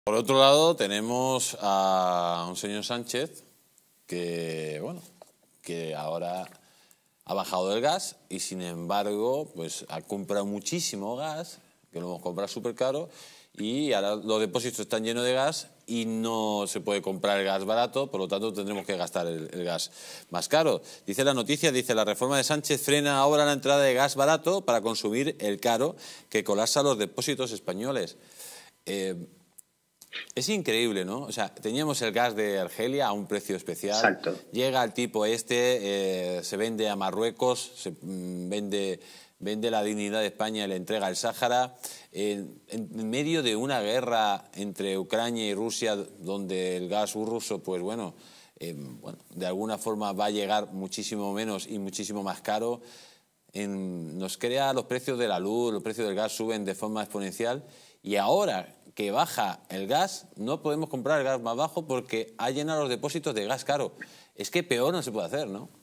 Por otro lado, tenemos a un señor Sánchez que, bueno, que ahora ha bajado el gas y, sin embargo, pues ha comprado muchísimo gas, que lo hemos comprado súper caro, y ahora los depósitos están llenos de gas y no se puede comprar el gas barato, por lo tanto tendremos que gastar el gas más caro. Dice la noticia, dice: la reforma de Sánchez frena ahora la entrada de gas barato para consumir el caro que colapsa los depósitos españoles. Es increíble, ¿no? O sea, teníamos el gas de Argelia a un precio especial. Exacto. Llega el tipo se vende a Marruecos, vende la dignidad de España y le entrega el Sáhara. En medio de una guerra entre Ucrania y Rusia, donde el gas ruso, pues bueno, de alguna forma va a llegar muchísimo menos y muchísimo más caro. Nos crea los precios de la luz, los precios del gas suben de forma exponencial, y ahora que baja el gas, no podemos comprar el gas más bajo porque ha llenado los depósitos de gas caro. Es que peor no se puede hacer, ¿no?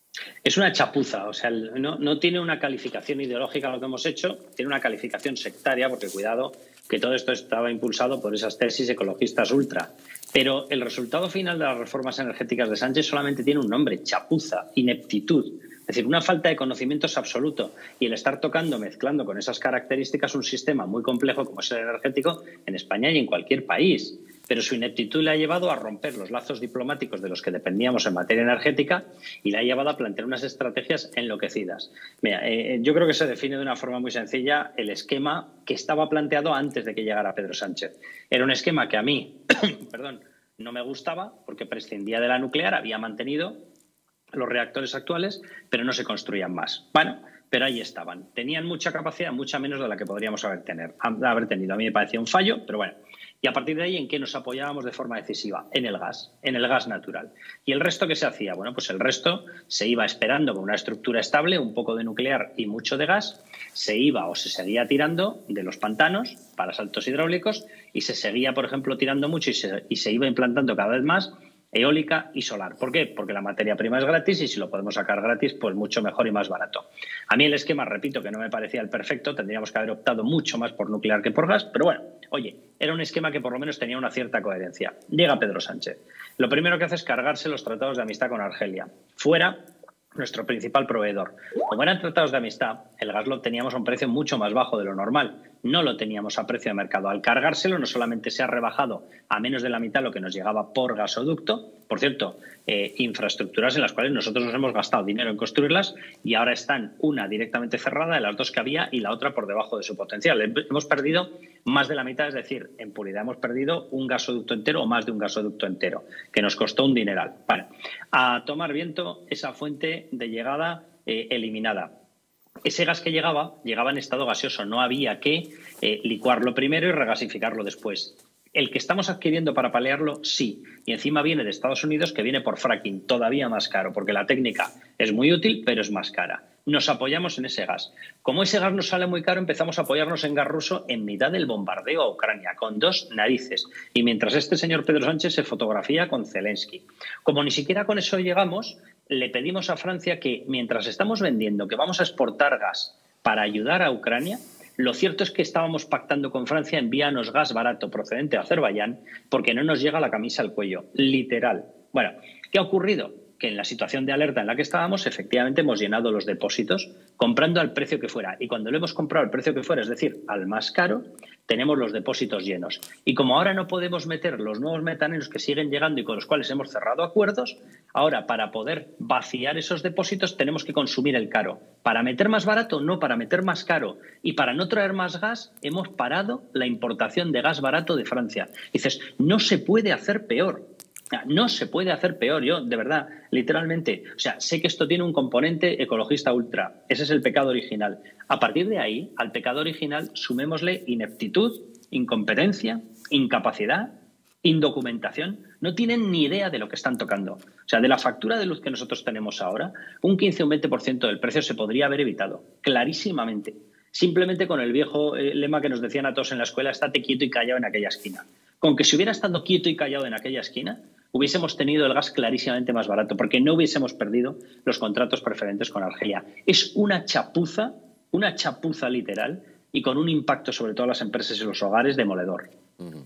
Es una chapuza, o sea, no tiene una calificación ideológica lo que hemos hecho, tiene una calificación sectaria, porque cuidado, que todo esto estaba impulsado por esas tesis ecologistas ultra. Pero el resultado final de las reformas energéticas de Sánchez solamente tiene un nombre: chapuza, ineptitud. Es decir, una falta de conocimientos absoluto, y el estar mezclando con esas características un sistema muy complejo como es el energético en España y en cualquier país. Pero su ineptitud le ha llevado a romper los lazos diplomáticos de los que dependíamos en materia energética y le ha llevado a plantear unas estrategias enloquecidas. Mira, yo creo que se define de una forma muy sencilla el esquema que estaba planteado antes de que llegara Pedro Sánchez. Era un esquema que a mí perdón, no me gustaba, porque prescindía de la nuclear, había mantenido los reactores actuales, pero no se construían más. Bueno, pero ahí estaban. Tenían mucha capacidad, mucha menos de la que podríamos haber tenido. A mí me parecía un fallo, pero bueno. Y a partir de ahí, ¿en qué nos apoyábamos de forma decisiva? En el gas natural. ¿Y el resto qué se hacía? Bueno, pues el resto se iba esperando con una estructura estable, un poco de nuclear y mucho de gas, se iba o se seguía tirando de los pantanos para saltos hidráulicos, y se seguía, por ejemplo, tirando mucho y se iba implantando cada vez más eólica y solar. ¿Por qué? Porque la materia prima es gratis, y si lo podemos sacar gratis, pues mucho mejor y más barato. A mí el esquema, repito, que no me parecía el perfecto, tendríamos que haber optado mucho más por nuclear que por gas, pero bueno, oye, era un esquema que por lo menos tenía una cierta coherencia. Llega Pedro Sánchez. Lo primero que hace es cargarse los tratados de amistad con Argelia. Fuera nuestro principal proveedor. Como eran tratados de amistad, el gas lo obteníamos a un precio mucho más bajo de lo normal. No lo teníamos a precio de mercado. Al cargárselo, no solamente se ha rebajado a menos de la mitad lo que nos llegaba por gasoducto, por cierto, infraestructuras en las cuales nosotros nos hemos gastado dinero en construirlas, y ahora están una directamente cerrada de las dos que había y la otra por debajo de su potencial. Hemos perdido más de la mitad, es decir, en puridad hemos perdido un gasoducto entero o más de un gasoducto entero, que nos costó un dineral. Vale. A tomar viento esa fuente de llegada eliminada. Ese gas que llegaba en estado gaseoso, no había que licuarlo primero y regasificarlo después. El que estamos adquiriendo para paliarlo, sí. Y encima viene de Estados Unidos, que viene por fracking, todavía más caro, porque la técnica es muy útil, pero es más cara. Nos apoyamos en ese gas. Como ese gas nos sale muy caro, empezamos a apoyarnos en gas ruso en mitad del bombardeo a Ucrania, con dos narices. Y mientras este señor Pedro Sánchez se fotografía con Zelensky. Como ni siquiera con eso llegamos, le pedimos a Francia que, mientras estamos vendiendo que vamos a exportar gas para ayudar a Ucrania, lo cierto es que estábamos pactando con Francia: envíanos gas barato procedente de Azerbaiyán porque no nos llega la camisa al cuello, literal. Bueno, ¿qué ha ocurrido? Que en la situación de alerta en la que estábamos, efectivamente hemos llenado los depósitos comprando al precio que fuera. Y cuando lo hemos comprado al precio que fuera, es decir, al más caro, tenemos los depósitos llenos. Y como ahora no podemos meter los nuevos metaneros que siguen llegando y con los cuales hemos cerrado acuerdos, ahora para poder vaciar esos depósitos tenemos que consumir el caro. Para meter más barato, no, para meter más caro. Y para no traer más gas, hemos parado la importación de gas barato de Francia. Dices, no se puede hacer peor. No se puede hacer peor, yo, de verdad, literalmente. O sea, sé que esto tiene un componente ecologista ultra. Ese es el pecado original. A partir de ahí, al pecado original, sumémosle ineptitud, incompetencia, incapacidad, indocumentación. No tienen ni idea de lo que están tocando. O sea, de la factura de luz que nosotros tenemos ahora, un 15 o un 20% del precio se podría haber evitado, clarísimamente. Simplemente con el viejo lema que nos decían a todos en la escuela: estate quieto y callado en aquella esquina. Con que si hubiera estado quieto y callado en aquella esquina, hubiésemos tenido el gas clarísimamente más barato, porque no hubiésemos perdido los contratos preferentes con Argelia. Es una chapuza literal, y con un impacto sobre todas las empresas y los hogares demoledor.